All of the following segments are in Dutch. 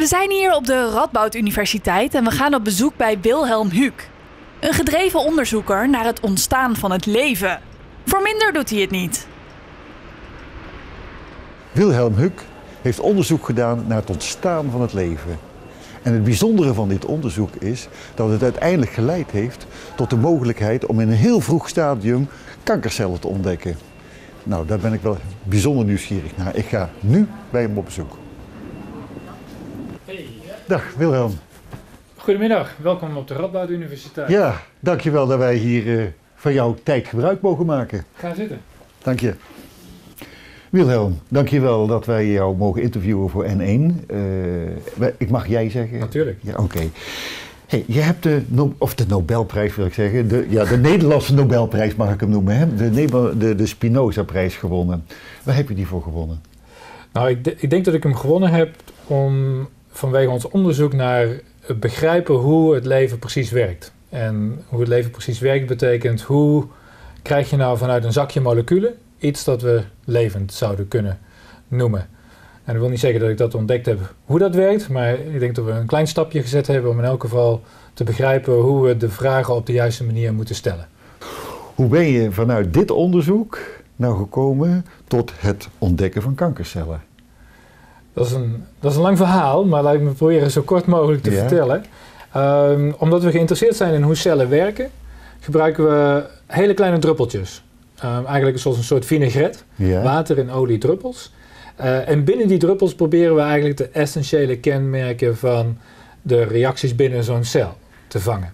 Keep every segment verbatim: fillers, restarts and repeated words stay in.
We zijn hier op de Radboud Universiteit en we gaan op bezoek bij Wilhelm Huuk. Een gedreven onderzoeker naar het ontstaan van het leven. Voor minder doet hij het niet. Wilhelm Huuk heeft onderzoek gedaan naar het ontstaan van het leven. En het bijzondere van dit onderzoek is dat het uiteindelijk geleid heeft tot de mogelijkheid om in een heel vroeg stadium kankercellen te ontdekken. Nou, daar ben ik wel bijzonder nieuwsgierig naar. Ik ga nu bij hem op bezoek. Hey. Dag Wilhelm. Goedemiddag, welkom op de Radboud Universiteit. Ja, dankjewel dat wij hier uh, van jouw tijd gebruik mogen maken. Ga zitten. Dank je. Wilhelm, dankjewel dat wij jou mogen interviewen voor N één. Uh, ik mag jij zeggen? Natuurlijk. Ja, oké. Okay. Hey, je hebt de, no of de Nobelprijs wil ik zeggen, de, ja, de Nederlandse Nobelprijs mag ik hem noemen, hè? De, de, de Spinoza-prijs gewonnen. Waar heb je die voor gewonnen? Nou, ik, de, ik denk dat ik hem gewonnen heb om, vanwege ons onderzoek naar het begrijpen hoe het leven precies werkt. En hoe het leven precies werkt betekent, hoe krijg je nou vanuit een zakje moleculen iets dat we levend zouden kunnen noemen. En dat wil niet zeggen dat ik dat ontdekt heb hoe dat werkt, maar ik denk dat we een klein stapje gezet hebben om in elk geval te begrijpen hoe we de vragen op de juiste manier moeten stellen. Hoe ben je vanuit dit onderzoek nou gekomen tot het ontdekken van kankercellen? Dat is een, dat is een lang verhaal, maar laat ik me proberen zo kort mogelijk te ja. vertellen. Um, omdat we geïnteresseerd zijn in hoe cellen werken, gebruiken we hele kleine druppeltjes. Um, eigenlijk zoals een soort vinaigrette, ja. water in olie druppels. Uh, en binnen die druppels proberen we eigenlijk de essentiële kenmerken van de reacties binnen zo'n cel te vangen.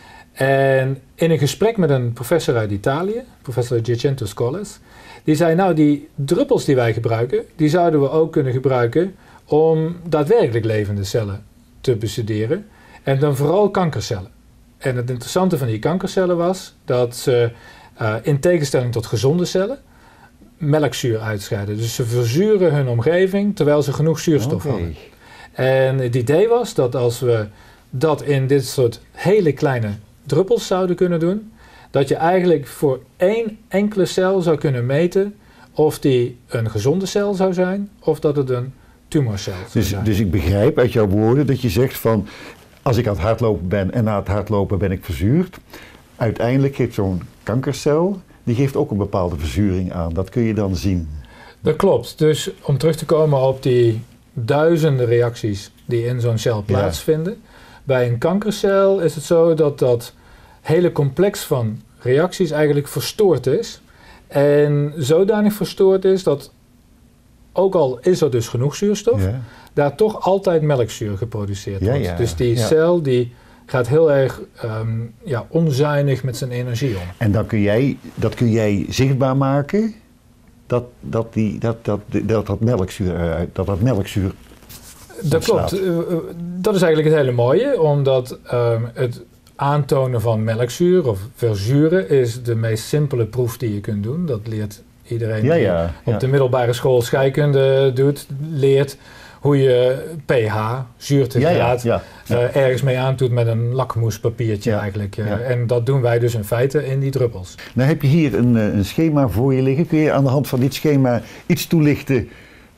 En in een gesprek met een professor uit Italië, professor Giacinto Scoles, die zei, nou die druppels die wij gebruiken, die zouden we ook kunnen gebruiken om daadwerkelijk levende cellen te bestuderen. En dan vooral kankercellen. En het interessante van die kankercellen was dat ze uh, in tegenstelling tot gezonde cellen melkzuur uitscheiden. Dus ze verzuren hun omgeving terwijl ze genoeg zuurstof okay. hadden. En het idee was dat als we dat in dit soort hele kleine druppels zouden kunnen doen, dat je eigenlijk voor één enkele cel zou kunnen meten of die een gezonde cel zou zijn of dat het een tumorcel zou dus, zijn. Dus ik begrijp uit jouw woorden dat je zegt van, als ik aan het hardlopen ben en na het hardlopen ben ik verzuurd, uiteindelijk geeft zo'n kankercel, die geeft ook een bepaalde verzuring aan. Dat kun je dan zien. Dat klopt. Dus om terug te komen op die duizenden reacties die in zo'n cel plaatsvinden. Ja. Bij een kankercel is het zo dat dat hele complex van reacties eigenlijk verstoord is. En zodanig verstoord is dat, ook al is er dus genoeg zuurstof, ja. daar toch altijd melkzuur geproduceerd ja, wordt. Ja. Dus die ja. cel die gaat heel erg um, ja, onzuinig met zijn energie om. En dan kun jij, dat kun jij zichtbaar maken, dat dat, die, dat, dat, dat, dat melkzuur, dat, dat melkzuur Dat klopt. Uh, dat is eigenlijk het hele mooie, omdat um, het aantonen van melkzuur of verzuren is de meest simpele proef die je kunt doen. Dat leert iedereen ja, die ja, op ja. de middelbare school scheikunde doet, leert hoe je pH, zuurtegraad, ja, ja, ja. Uh, ergens mee aandoet met een lakmoespapiertje ja, eigenlijk. Uh, ja. En dat doen wij dus in feite in die druppels. Nou heb je hier een, een schema voor je liggen. Kun je aan de hand van dit schema iets toelichten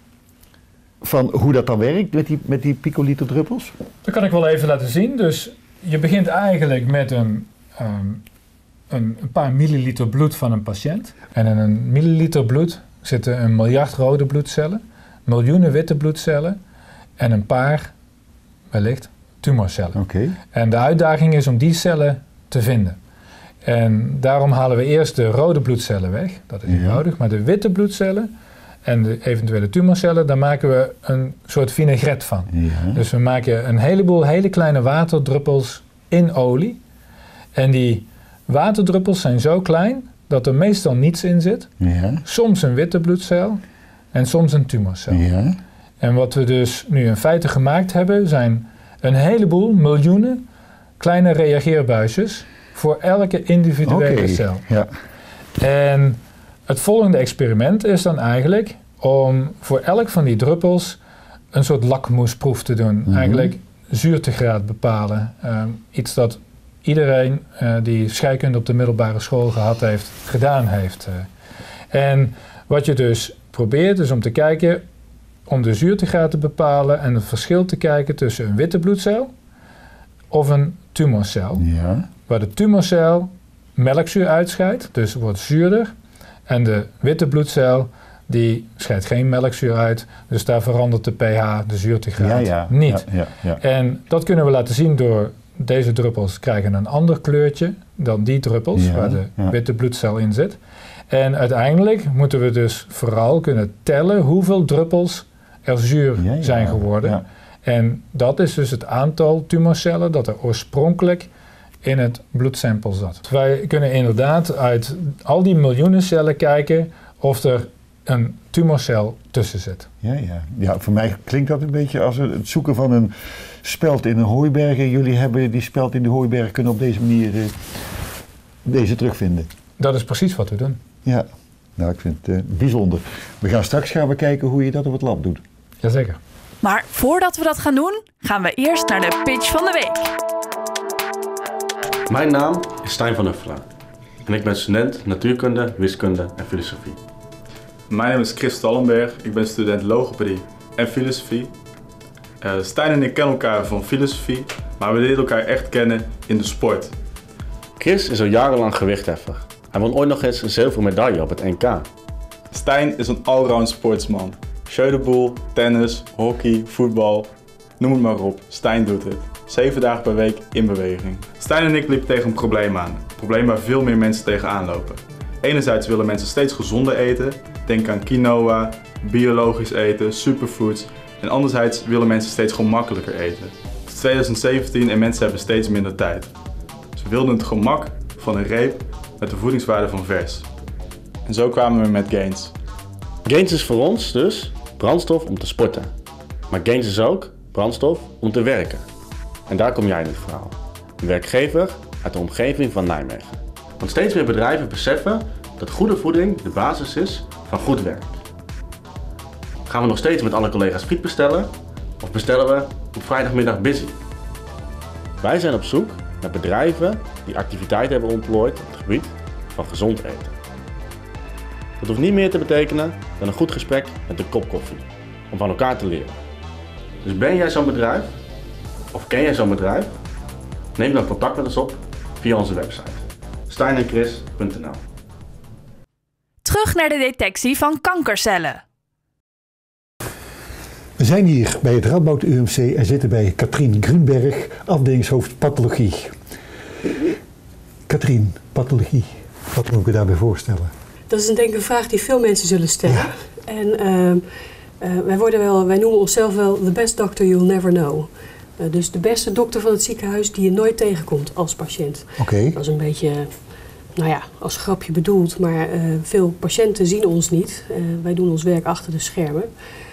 van hoe dat dan werkt met die, met die picoliter druppels? Dat kan ik wel even laten zien. Dus je begint eigenlijk met een, um, een, een paar milliliter bloed van een patiënt. En in een milliliter bloed zitten een miljard rode bloedcellen, miljoenen witte bloedcellen en een paar, wellicht, tumorcellen. Okay. En de uitdaging is om die cellen te vinden. En daarom halen we eerst de rode bloedcellen weg, dat is ja. eenvoudig, maar de witte bloedcellen en de eventuele tumorcellen, daar maken we een soort vinaigrette van. Ja. Dus we maken een heleboel hele kleine waterdruppels in olie. En die waterdruppels zijn zo klein dat er meestal niets in zit. Ja. Soms een witte bloedcel en soms een tumorcel. Ja. En wat we dus nu in feite gemaakt hebben, zijn een heleboel, miljoenen kleine reageerbuisjes voor elke individuele okay. cel. Ja. En het volgende experiment is dan eigenlijk om voor elk van die druppels een soort lakmoesproef te doen. Mm-hmm. Eigenlijk zuurtegraad bepalen. Um, iets dat iedereen uh, die scheikunde op de middelbare school gehad heeft, gedaan heeft. Uh. En wat je dus probeert is om te kijken om de zuurtegraad te bepalen en het verschil te kijken tussen een witte bloedcel of een tumorcel. Ja. Waar de tumorcel melkzuur uitscheidt, dus wordt zuurder. En de witte bloedcel die scheidt geen melkzuur uit, dus daar verandert de pH, de zuurtegraad, Ja, ja. niet. Ja, ja, ja. En dat kunnen we laten zien door deze druppels krijgen een ander kleurtje dan die druppels Ja, waar de ja. witte bloedcel in zit. En uiteindelijk moeten we dus vooral kunnen tellen hoeveel druppels er zuur Ja, ja, zijn geworden. ja. En dat is dus het aantal tumorcellen dat er oorspronkelijk in het bloedsample zat. Wij kunnen inderdaad uit al die miljoenen cellen kijken of er een tumorcel tussen zit. Ja, ja. ja, voor mij klinkt dat een beetje als het zoeken van een speld in een hooiberg. En jullie hebben die speld in de hooiberg kunnen op deze manier uh, deze terugvinden. Dat is precies wat we doen. Ja, nou ik vind het uh, bijzonder. We gaan straks gaan we kijken hoe je dat op het lab doet. Jazeker. Maar voordat we dat gaan doen, gaan we eerst naar de pitch van de week. Mijn naam is Stijn van Uffelen en ik ben student natuurkunde, wiskunde en filosofie. Mijn naam is Chris Stallenberg, ik ben student logopedie en filosofie. Uh, Stijn en ik kennen elkaar van filosofie, maar we leren elkaar echt kennen in de sport. Chris is al jarenlang gewichtheffer. Hij won ooit nog eens een zilveren medaille op het N K. Stijn is een allround sportsman. Sjeuderboel, tennis, hockey, voetbal, noem het maar op. Stijn doet het. Zeven dagen per week in beweging. Stijn en ik liepen tegen een probleem aan. Een probleem waar veel meer mensen tegenaan lopen. Enerzijds willen mensen steeds gezonder eten. Denk aan quinoa, biologisch eten, superfoods. En anderzijds willen mensen steeds gemakkelijker eten. Het is twintig zeventien en mensen hebben steeds minder tijd. Ze wilden het gemak van een reep met de voedingswaarde van vers. En zo kwamen we met Gains. Gains is voor ons dus brandstof om te sporten. Maar Gains is ook brandstof om te werken. En daar kom jij in het verhaal. Een werkgever uit de omgeving van Nijmegen. Want steeds meer bedrijven beseffen dat goede voeding de basis is van goed werk. Gaan we nog steeds met alle collega's friet bestellen? Of bestellen we op vrijdagmiddag busy? Wij zijn op zoek naar bedrijven die activiteiten hebben ontplooid op het gebied van gezond eten. Dat hoeft niet meer te betekenen dan een goed gesprek met een kop koffie, om van elkaar te leren. Dus ben jij zo'n bedrijf? Of ken jij zo'n bedrijf? Neem dan contact met ons op via onze website stijn en chris punt n l. Terug naar de detectie van kankercellen. We zijn hier bij het Radboud U M C en zitten bij Katrien Grunberg, afdelingshoofd pathologie. Katrien, pathologie, wat moet ik me daarbij voorstellen? Dat is denk ik een vraag die veel mensen zullen stellen. Ja. En uh, uh, wij, worden wel, wij noemen onszelf wel the best doctor you'll never know. Uh, dus de beste dokter van het ziekenhuis die je nooit tegenkomt als patiënt. Oké. Okay. Dat is een beetje, nou ja, als grapje bedoeld, maar uh, veel patiënten zien ons niet. Uh, wij doen ons werk achter de schermen.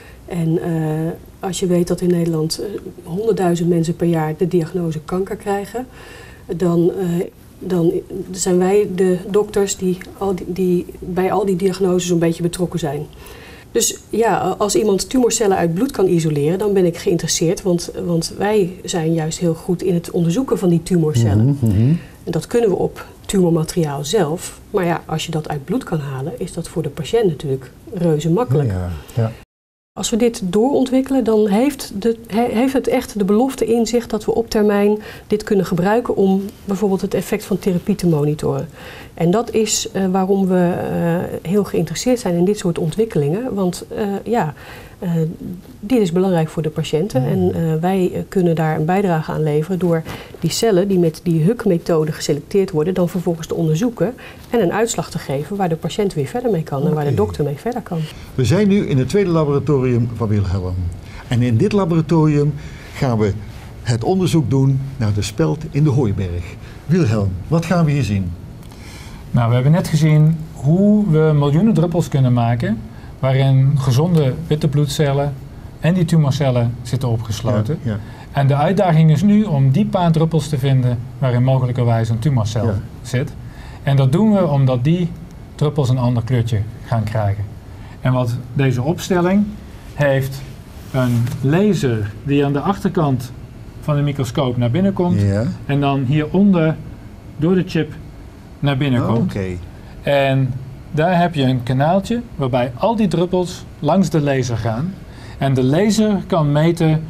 En uh, als je weet dat in Nederland honderdduizend uh, mensen per jaar de diagnose kanker krijgen, dan, uh, dan zijn wij de dokters die, al die, die bij al die diagnoses een beetje betrokken zijn. Dus ja, als iemand tumorcellen uit bloed kan isoleren, dan ben ik geïnteresseerd, want, want wij zijn juist heel goed in het onderzoeken van die tumorcellen. Mm-hmm. En dat kunnen we op tumormateriaal zelf. Maar ja, als je dat uit bloed kan halen, is dat voor de patiënt natuurlijk reuze makkelijk. Ja, ja. Als we dit doorontwikkelen, dan heeft, de, he, heeft het echt de belofte in zich dat we op termijn dit kunnen gebruiken om bijvoorbeeld het effect van therapie te monitoren. En dat is uh, waarom we uh, heel geïnteresseerd zijn in dit soort ontwikkelingen. Want uh, ja, uh, dit is belangrijk voor de patiënten. Mm. En uh, wij uh, kunnen daar een bijdrage aan leveren door die cellen die met die H U C-methode geselecteerd worden, dan vervolgens te onderzoeken en een uitslag te geven waar de patiënt weer verder mee kan. Okay. En waar de dokter mee verder kan. We zijn nu in het tweede laboratorium van Wilhelm. En in dit laboratorium gaan we het onderzoek doen naar de speld in de hooiberg. Wilhelm, wat gaan we hier zien? Nou, we hebben net gezien hoe we miljoenen druppels kunnen maken waarin gezonde witte bloedcellen en die tumorcellen zitten opgesloten. Ja, ja. En de uitdaging is nu om die paar druppels te vinden waarin mogelijkerwijs een tumorcel ja. zit. En dat doen we omdat die druppels een ander kleurtje gaan krijgen. En wat deze opstelling heeft een laser die aan de achterkant van de microscoop naar binnen komt ja. en dan hieronder door de chip naar binnen oh, komt. Okay. En daar heb je een kanaaltje waarbij al die druppels langs de laser gaan. En de laser kan meten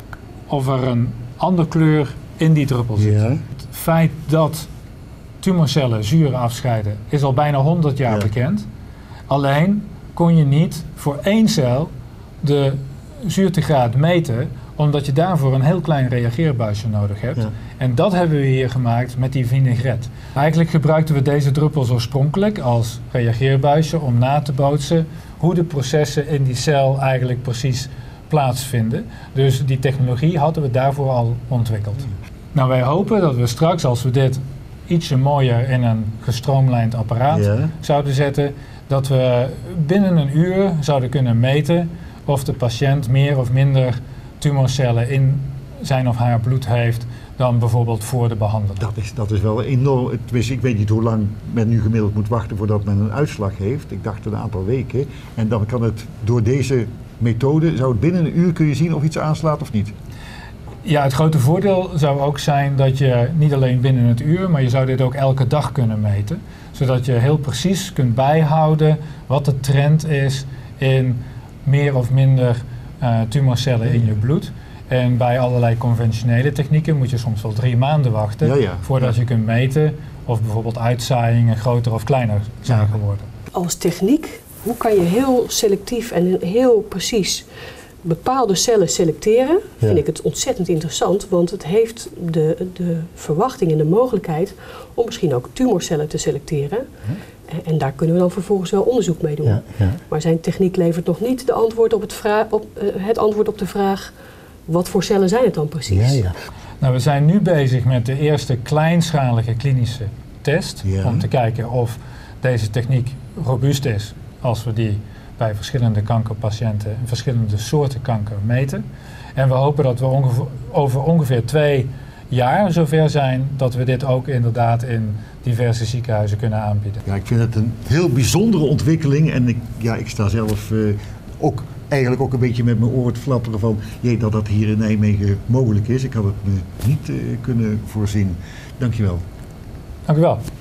of er een andere kleur in die druppel zit. Ja. Het feit dat tumorcellen zuur afscheiden is al bijna honderd jaar Ja. bekend. Alleen kon je niet voor één cel de zuurtegraad meten, omdat je daarvoor een heel klein reageerbuisje nodig hebt. Ja. En dat hebben we hier gemaakt met die vinaigrette. Eigenlijk gebruikten we deze druppels oorspronkelijk als reageerbuisje om na te bootsen hoe de processen in die cel eigenlijk precies plaatsvinden. Dus die technologie hadden we daarvoor al ontwikkeld. Nou, wij hopen dat we straks, als we dit ietsje mooier in een gestroomlijnd apparaat Ja. zouden zetten, dat we binnen een uur zouden kunnen meten of de patiënt meer of minder tumorcellen in zijn of haar bloed heeft dan bijvoorbeeld voor de behandeling. Dat is, dat is wel enorm. Tenminste, ik weet niet hoe lang men nu gemiddeld moet wachten voordat men een uitslag heeft. Ik dacht een aantal weken. En dan kan het door deze methode, zou het binnen een uur kun je zien of iets aanslaat of niet? Ja, het grote voordeel zou ook zijn dat je niet alleen binnen het uur, maar je zou dit ook elke dag kunnen meten. Zodat je heel precies kunt bijhouden wat de trend is in meer of minder uh, tumorcellen in je bloed. En bij allerlei conventionele technieken moet je soms wel drie maanden wachten Ja, ja. voordat Ja. je kunt meten of bijvoorbeeld uitzaaiingen groter of kleiner zijn geworden. Als techniek, hoe kan je heel selectief en heel precies bepaalde cellen selecteren, Ja. vind ik het ontzettend interessant, want het heeft de, de verwachting en de mogelijkheid om misschien ook tumorcellen te selecteren. En, en daar kunnen we dan vervolgens wel onderzoek mee doen. Ja, ja. Maar zijn techniek levert nog niet de antwoord op het, vra- op, uh, het antwoord op de vraag, wat voor cellen zijn het dan precies? Ja, ja. Nou, we zijn nu bezig met de eerste kleinschalige klinische test Ja. om te kijken of deze techniek robuust is als we die bij verschillende kankerpatiënten en verschillende soorten kanker meten. En we hopen dat we ongeveer, over ongeveer twee jaar zover zijn dat we dit ook inderdaad in diverse ziekenhuizen kunnen aanbieden. Ja, ik vind het een heel bijzondere ontwikkeling en ik, ja, ik sta zelf uh, ook eigenlijk ook een beetje met mijn oor te flapperen van jee, dat dat hier in Nijmegen mogelijk is. Ik had het me niet uh, kunnen voorzien. Dankjewel. Dank u wel.